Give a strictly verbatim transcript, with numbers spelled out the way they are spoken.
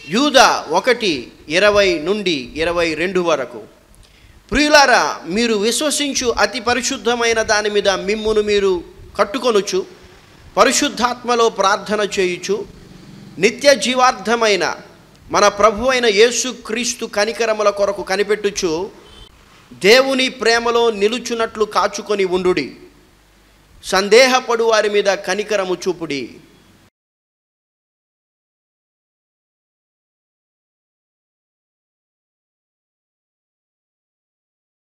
యూదా ఒకటి ఇరవై నుండి ఇరవై రెండు వరకు. ప్రియులారా, మీరు విశ్వసించు అతి పరిశుద్ధమైన దాని మీద మిమ్మును మీరు కట్టుకొనుచు, పరిశుద్ధాత్మలో ప్రార్థన చేయుచు, నిత్య జీవార్థమైన మన ప్రభు అయిన యేసు క్రీస్తు కనికరముల కొరకు కనిపెట్టుచు దేవుని ప్రేమలో నిలుచున్నట్లు కాచుకొని ఉండుడి. సందేహపడు వారి మీద కనికరము చూపుడి.